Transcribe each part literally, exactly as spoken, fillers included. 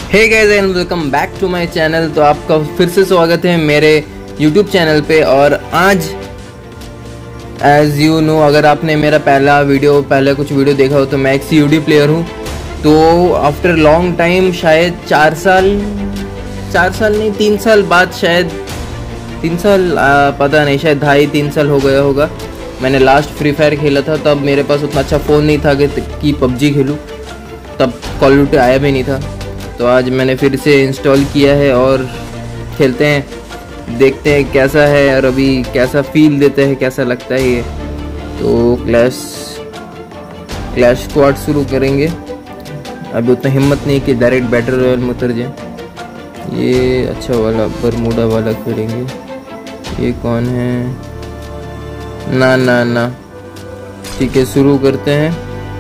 Hey guys and welcome back to my channel. तो आपका फिर से स्वागत है मेरे यूट्यूब चैनल पे। और आज एज यू नो, अगर आपने मेरा पहला वीडियो पहले कुछ वीडियो देखा हो तो मैं एक सी यू डी प्लेयर हूँ। तो आफ्टर लॉन्ग टाइम, शायद चार साल चार साल नहीं तीन साल बाद, शायद तीन साल आ, पता नहीं, शायद ढाई तीन साल हो गया होगा, मैंने लास्ट फ्री फायर खेला था। तब मेरे पास उतना अच्छा फ़ोन नहीं था कि पबजी खेलूँ, तब कॉल ऑफ ड्यूटी आया भी नहीं था। तो आज मैंने फिर से इंस्टॉल किया है और खेलते हैं, देखते हैं कैसा है और अभी कैसा फील देता है, कैसा लगता है ये। तो क्लैश क्लैश स्क्वाड शुरू करेंगे। अभी उतना हिम्मत नहीं कि डायरेक्ट बैटल रॉयल में उतर जाए। ये अच्छा वाला बरमूडा वाला खेलेंगे। ये कौन है? ना ना ना ठीक है, शुरू करते हैं।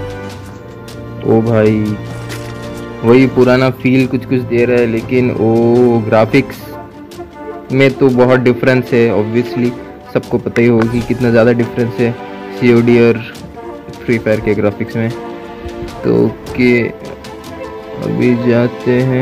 ओ भाई, वही पुराना फील कुछ कुछ दे रहा है, लेकिन ओ ग्राफिक्स में तो बहुत डिफरेंस है। ऑब्वियसली सबको पता ही होगी कितना ज़्यादा डिफरेंस है सी ओ डी और फ्री फायर के ग्राफिक्स में। तो के अभी जाते हैं।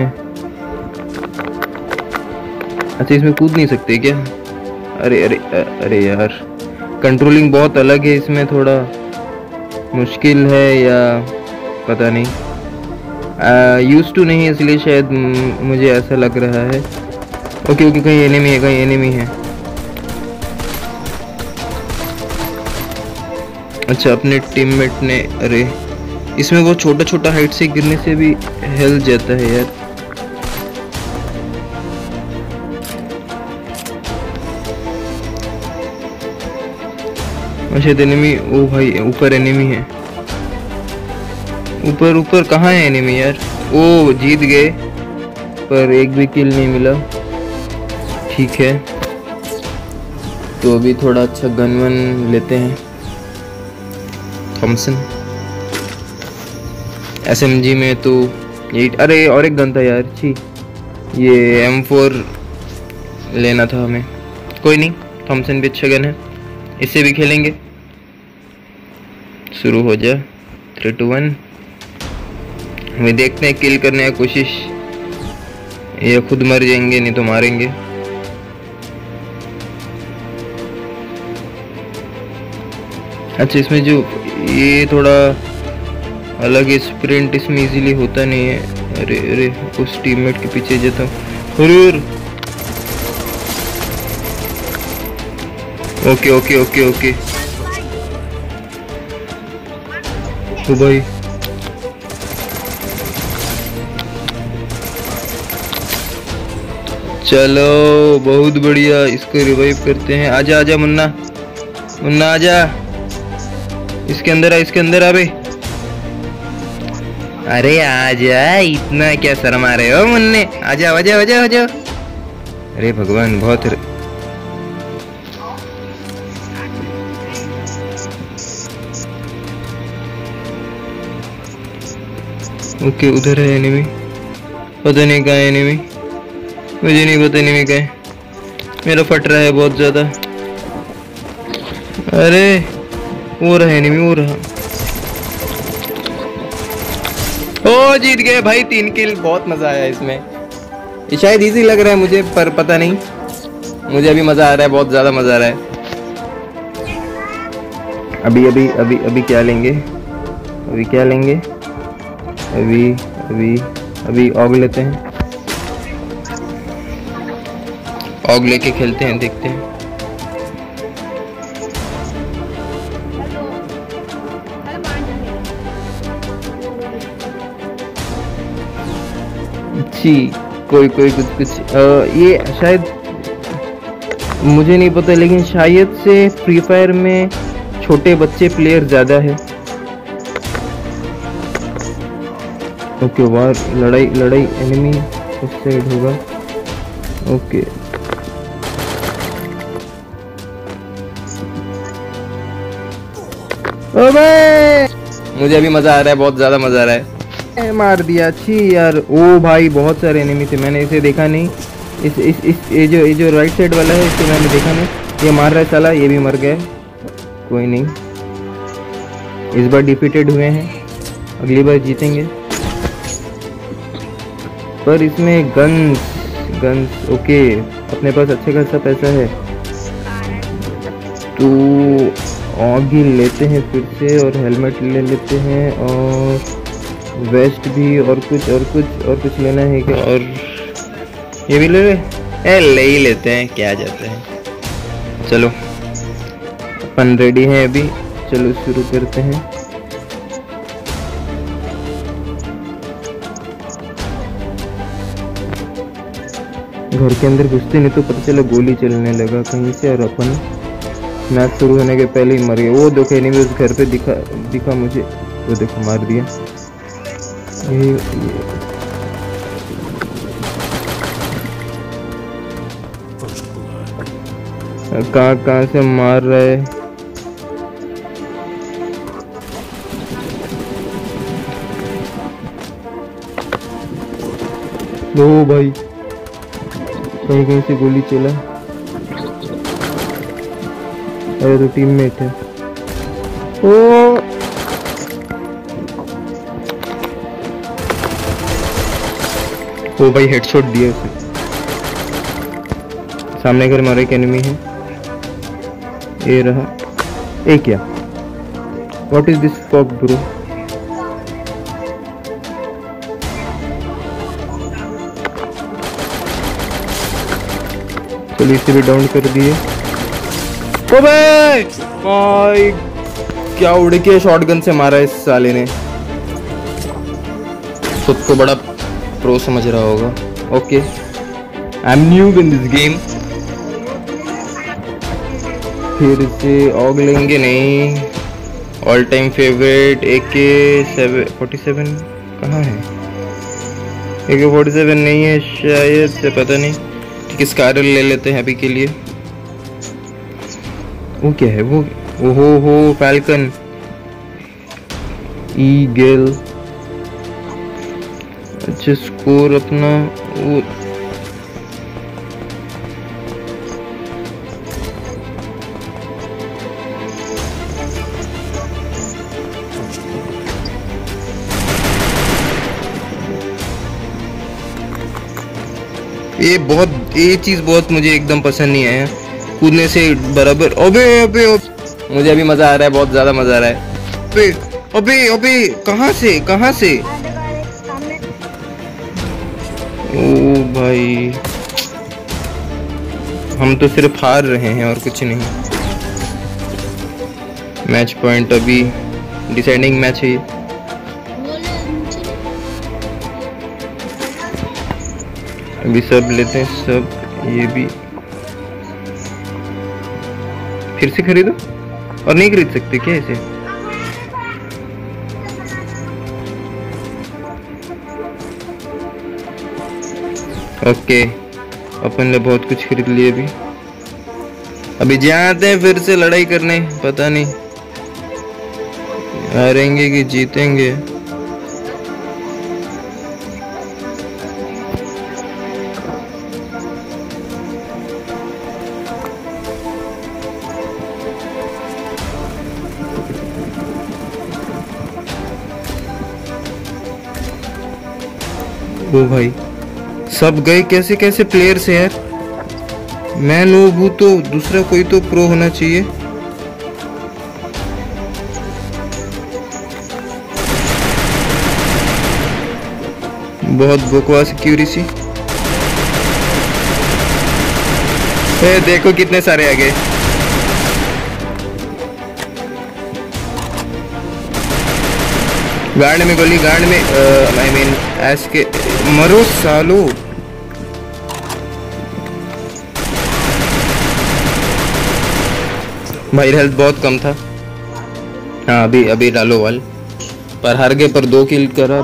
अच्छा, इसमें कूद नहीं सकते क्या? अरे अरे अरे यार, कंट्रोलिंग बहुत अलग है इसमें, थोड़ा मुश्किल है या पता नहीं। यूज टू नहीं है इसलिए शायद मुझे ऐसा लग रहा है। ओके ओके, कहीं एनिमी है, कहीं एनिमी है। अच्छा, अपने टीममेट ने, अरे इसमें वो छोटा छोटा हाइट से गिरने से भी हिल जाता है यार। शायद एनिमी, ओ भाई ऊपर एनिमी है। ऊपर ऊपर कहाँ है एनिमी यार? ओ जीत गए, पर एक भी किल नहीं मिला। ठीक है, तो अभी थोड़ा अच्छा गन वन लेते हैं। थॉमसन एस एम जी में तो ये, अरे और एक गन था यार, छी, ये एम फोर लेना था हमें। कोई नहीं, थॉमसन भी अच्छा गन है, इससे भी खेलेंगे। शुरू हो जा। Three two one. हमें देखते हैं, किल करने की कोशिश। ये खुद मर जाएंगे, नहीं तो मारेंगे। अच्छा, इसमें जो ये थोड़ा अलग है, स्प्रिंट इसमें इजीली होता नहीं है। अरे अरे, उस टीममेट के पीछे जाता हूँ। अरे ओके ओके ओके ओके। तो भाई चलो, बहुत बढ़िया, इसको रिवाइव करते हैं। आजा आजा मुन्ना, मुन्ना आजा, इसके अंदर आ, इसके अंदर आ बे। अरे आजा, इतना क्या शर्म आ रहे हो मुन्ने? आजा आजा आजा आजा। अरे भगवान, बहुत र... ओके, उधर है एनिमी, पता नहीं कहाँ है एनिमी, मुझे नहीं पता एनिमी कहाँ है। मेरा फट रहा है बहुत ज्यादा। अरे वो रहा एनिमी, वो रहा। ओ जीत गए भाई, तीन किल। बहुत मजा आया इसमें। ये शायद इजी लग रहा है मुझे, पर पता नहीं, मुझे अभी मजा आ रहा है, बहुत ज्यादा मजा आ रहा है। अभी अभी अभी अभी क्या लेंगे? अभी क्या लेंगे? अभी अभी अभी ऑग लेते हैं। ऑग लेके खेलते हैं, देखते हैं। जी, कोई कोई कुछ कुछ आ, ये शायद मुझे नहीं पता, लेकिन शायद से फ्री फायर में छोटे बच्चे प्लेयर ज्यादा है। ओके, वार, लड़ाई लड़ाई, एनिमी उस साइड होगा। ओके, अबे मुझे अभी मजा आ रहा है, बहुत ज्यादा मजा आ रहा है। मार दिया, छी यार। ओ भाई, बहुत सारे एनिमी थे, मैंने इसे देखा नहीं। इस इस इस ये जो ये जो राइट साइड वाला है, इसे मैंने देखा नहीं। ये मार रहा है साला, ये भी मर गया। कोई नहीं, इस बार डिफीटेड हुए हैं, अगली बार जीतेंगे। पर इसमें गन्स गन्स ओके, अपने पास अच्छे खासा पैसा है तो आगे लेते हैं फिर से, और हेलमेट ले लेते हैं, और वेस्ट भी, और कुछ और कुछ और कुछ लेना है क्या? और ये भी ले ले ए, ले ही लेते हैं, क्या जाता है। चलो अपन रेडी हैं अभी, चलो शुरू करते हैं। घर के अंदर घुसते नहीं तो पता चला गोली चलने लगा कहीं से, और अपन मैच शुरू होने के पहले ही मर गए। वो देखो एनिमी उस घर पे दिखा दिखा मुझे, वो देखो मार दिया। ये, ये। कहाँ कहाँ से मार रहा है? ओ भाई, कहीं कहीं से गोली चला। अरे तो टीममेट है। ओ ओ भाई, हेडशॉट दिया उसे। सामने घर हमारे एक एनिमी है, ये रहा। ए क्या? What is this fog bro? चलिए इसे भी डाउन कर दिए। ओ भाई भाई, क्या उड़ के शॉटगन से मारा इस साले ने। खुद को बड़ा प्रो समझ रहा होगा। Okay, I am new in this game. फिर से ऑग लेंगे नहीं। ऑल टाइम फेवरेट ए के फोर्टी सेवन कहाँ है? ए के फोर्टी सेवन नहीं है शायद से, पता नहीं। ठीक है, स्कारल ले लेते हैं अभी के लिए। वो क्या है वो? ओहो हो, फैल्कन ईगल। अच्छा स्कोर अपना वो ये बहुत ये चीज बहुत मुझे एकदम पसंद नहीं आया, कूदने से बराबर। अबे अबे अबे, मुझे अभी मजा आ रहा है, बहुत ज्यादा मजा आ रहा है। अबे अबे अबे, कहाँ से कहाँ से? ओ भाई, हम तो सिर्फ हार रहे हैं और कुछ नहीं। मैच पॉइंट अभी डिसाइडिंग मैच है। अभी सब लेते हैं, सब ये भी फिर से खरीदो। और नहीं खरीद सकते क्या इसे? ओके, अपन ने बहुत कुछ खरीद लिया। अभी अभी जाते हैं फिर से लड़ाई करने, पता नहीं हारेंगे कि जीतेंगे। ओ भाई, सब गए कैसे कैसे प्लेयर से यार। मैं नूब हूं तो दूसरा कोई तो प्रो होना चाहिए। बहुत बकवास एक्यूरेसी। ए देखो कितने सारे आ गए। गार्ड में गोली, गार्ड में आई मीन एस के मरो सालो। भाई हेल्थ बहुत कम था। हाँ अभी अभी डालो वाल, पर हार गए, पर दो किल करा।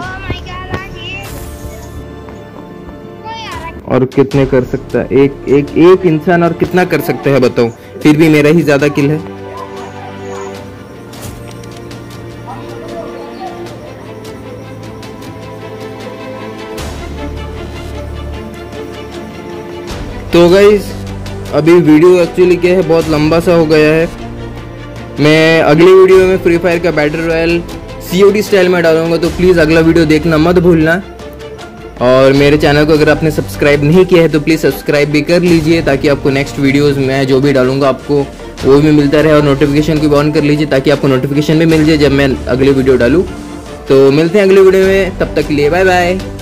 और कितने कर सकता है एक एक एक इंसान, और कितना कर सकता है बताओ? फिर भी मेरा ही ज्यादा किल है। तो गाइस अभी वीडियो एक्चुअली क्या है, बहुत लंबा सा हो गया है। मैं अगली वीडियो में फ्री फायर का बैटल रॉयल सीओडी स्टाइल में डालूंगा, तो प्लीज़ अगला वीडियो देखना मत भूलना। और मेरे चैनल को अगर आपने सब्सक्राइब नहीं किया है तो प्लीज़ सब्सक्राइब भी कर लीजिए, ताकि आपको नेक्स्ट वीडियोस मैं जो भी डालूंगा आपको वो भी मिलता रहे। और नोटिफिकेशन को भी ऑन कर लीजिए ताकि आपको नोटिफिकेशन भी मिल जाए जब मैं अगली वीडियो डालूँ। तो मिलते हैं अगली वीडियो में, तब तक के लिए बाय बाय।